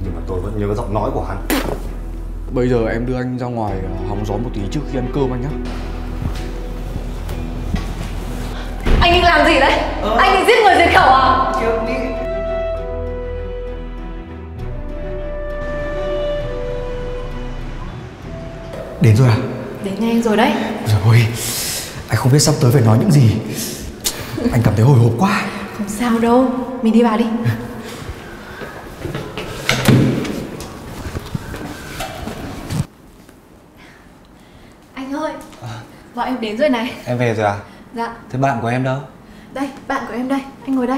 Nhưng mà tôi vẫn nhớ giọng nói của hắn. Bây giờ em đưa anh ra ngoài hóng gió một tí trước khi ăn cơm anh nhá. Anh định làm gì đấy? Anh định giết người diệt khẩu à? Kiếp đi. Đến rồi à? Đến nhanh rồi đấy. Rồi, anh không biết sắp tới phải nói những gì. Anh cảm thấy hồi hộp quá. Không sao đâu, mình đi vào đi. Anh ơi, bọn em đến rồi này. Em về rồi à? Dạ. Thế bạn của em đâu? Đây, bạn của em đây, anh ngồi đây.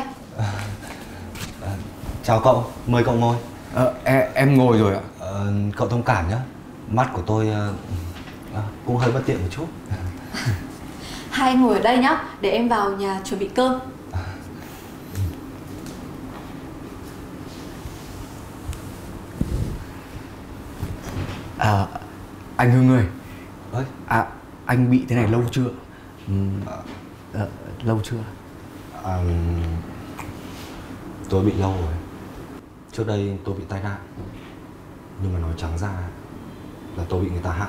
Chào cậu, mời cậu ngồi. Em ngồi rồi ạ. Cậu thông cảm nhé. Mắt của tôi cũng hơi bất tiện một chút. Hai anh ngồi ở đây nhá, để em vào nhà chuẩn bị cơm. Anh Hưng ơi. Ơi? Anh bị thế này lâu chưa? Lâu chưa? Tôi bị lâu rồi. Trước đây tôi bị tai nạn. Nhưng mà nói trắng ra là tôi bị người ta hại.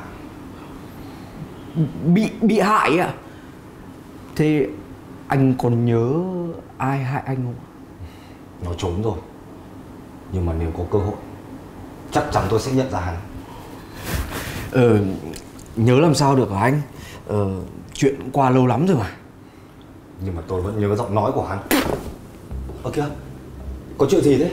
Bị hại à? Thế anh còn nhớ ai hại anh không? Nó trốn rồi. Nhưng mà nếu có cơ hội, chắc chắn tôi sẽ nhận ra hắn. Nhớ làm sao được hả anh? Chuyện qua lâu lắm rồi mà. Nhưng mà tôi vẫn nhớ giọng nói của hắn. Kìa, có chuyện gì thế?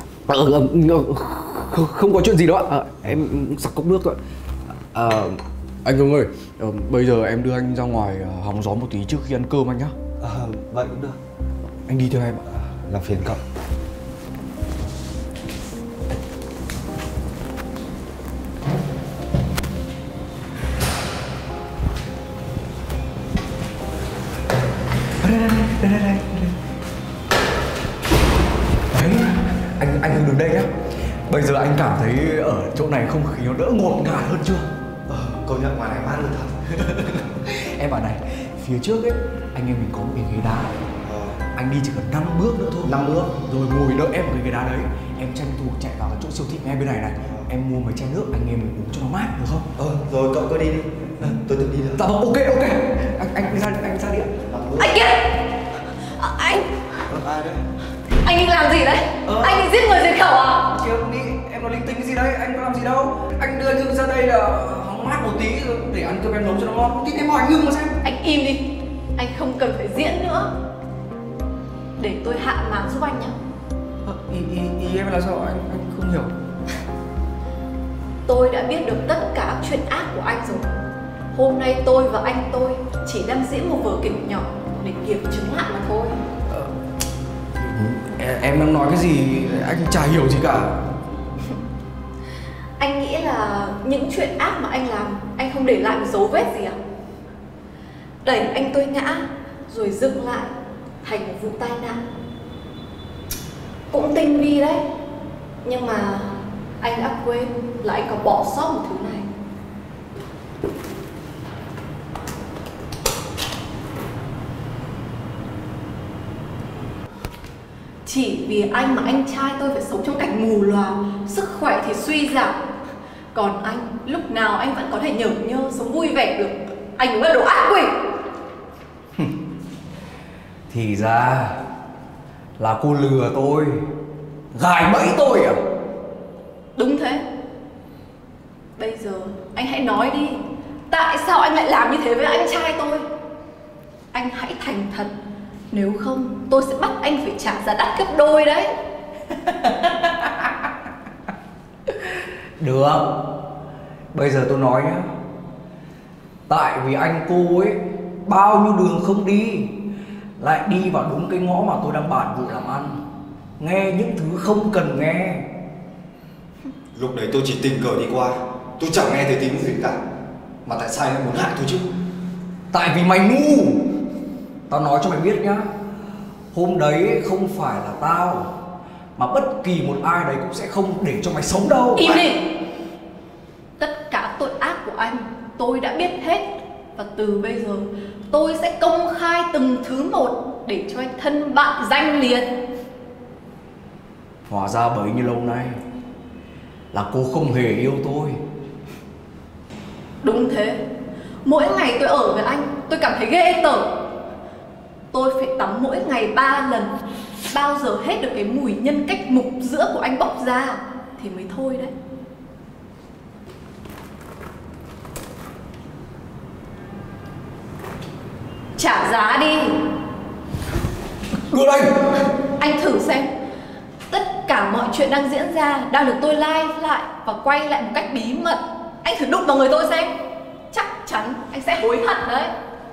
Không có chuyện gì đâu ạ. Em sặc cốc nước thôi. Anh Hưng ơi, bây giờ em đưa anh ra ngoài hóng gió một tí trước khi ăn cơm anh nhá. Vậy cũng được. Anh đi theo em ạ. Làm phiền cậu. Đây. Đấy, anh Hưng đứng đây nhá. Bây giờ anh cảm thấy ở chỗ này không khí nó đỡ ngột ngạt hơn chưa? Công nhận ngoài này mát hơn thật. Em bảo này, phía trước ấy, anh em mình có một cái ghế đá. Anh đi chỉ cần 5 bước nữa thôi. 5 bước. Rồi ngồi đợi em ở cái ghế đá đấy. Em tranh thủ chạy vào cái chỗ siêu thị ngay bên này này. Em mua mấy chai nước, anh em mình uống cho nó mát, được không? Rồi cậu cứ đi đi. Tôi tự đi được. Dạ vâng, ok. Anh ra đi ạ. Anh kia! Anh! Ai đấy? Anh định làm gì đấy? Anh định giết người diệt khẩu à? Kiếp đi, em có linh tinh cái gì đấy, anh có làm gì đâu. Anh đưa anh Hưng ra đây là hóng mát một tí rồi để ăn cơm em nấu cho nó ngon. Thì em hỏi anh Hưng mà xem. Anh im đi. Anh không cần phải diễn nữa. Để tôi hạ màn giúp anh nhé. Ý em là sao? Anh không hiểu. Tôi đã biết được tất cả các chuyện ác của anh rồi. Hôm nay tôi và anh tôi chỉ đang diễn một vở kịch nhỏ để kiểm chứng lại mà thôi. Em đang nói cái gì anh chả hiểu gì cả. Anh nghĩ là những chuyện ác mà anh làm, anh không để lại một dấu vết gì à? Đẩy anh tôi ngã rồi dựng lại thành một vụ tai nạn. Cũng tinh vi đấy. Nhưng mà anh đã quên là anh còn bỏ sót một thứ này. Chỉ vì anh mà anh trai tôi phải sống trong cảnh mù lòa, sức khỏe thì suy giảm. Còn anh, lúc nào anh vẫn có thể nhởm nhơ, sống vui vẻ được. Anh đúng là đồ ác quỷ. Thì ra là cô lừa tôi, gài bẫy tôi à? Đúng thế. Bây giờ anh hãy nói đi, tại sao anh lại làm như thế với anh trai tôi? Anh hãy thành thật, nếu không tôi sẽ bắt anh phải trả giá đắt gấp đôi đấy. Được, bây giờ tôi nói nhá. Tại vì anh cô ấy bao nhiêu đường không đi, lại đi vào đúng cái ngõ mà tôi đang bàn vụ làm ăn, nghe những thứ không cần nghe. Lúc đấy tôi chỉ tình cờ đi qua, tôi chẳng nghe thấy tiếng gì cả. Mà tại sao anh lại muốn hại tôi chứ? Tại vì mày ngu. Tao nói cho mày biết nhá, hôm đấy không phải là tao, mà bất kỳ một ai đấy cũng sẽ không để cho mày sống đâu. Im đi. Tất cả tội ác của anh tôi đã biết hết. Và từ bây giờ tôi sẽ công khai từng thứ một để cho anh thân bại danh liệt. Hóa ra bấy nhiêu lâu nay là cô không hề yêu tôi. Đúng thế. Mỗi ngày tôi ở với anh, tôi cảm thấy ghê tởm. Tôi phải tắm mỗi ngày 3 lần. Bao giờ hết được cái mùi nhân cách mục giữa của anh bốc ra thì mới thôi đấy. Trả giá đi. Đưa đây. Anh thử xem. Tất cả mọi chuyện đang diễn ra đang được tôi live lại và quay lại một cách bí mật. Anh thử đụng vào người tôi xem. Chắc chắn anh sẽ hối hận đấy.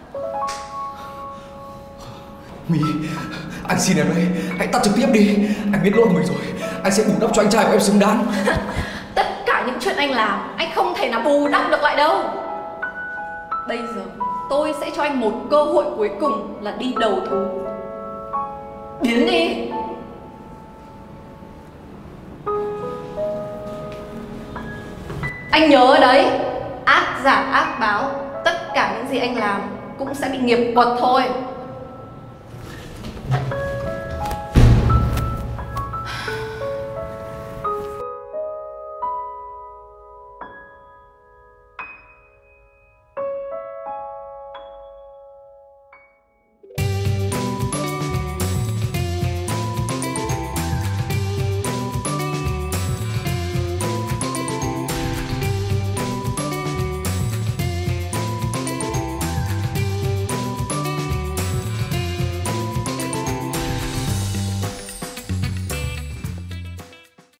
My, anh xin em đây, hãy tắt trực tiếp đi. Anh biết lỗi của mình rồi, anh sẽ bù đắp cho anh trai của em xứng đáng. Tất cả những chuyện anh làm, anh không thể nào bù đắp được lại đâu. Bây giờ tôi sẽ cho anh một cơ hội cuối cùng là đi đầu thú. Biến đi. Anh nhớ đấy, ác giả ác báo. Tất cả những gì anh làm cũng sẽ bị nghiệp quật thôi.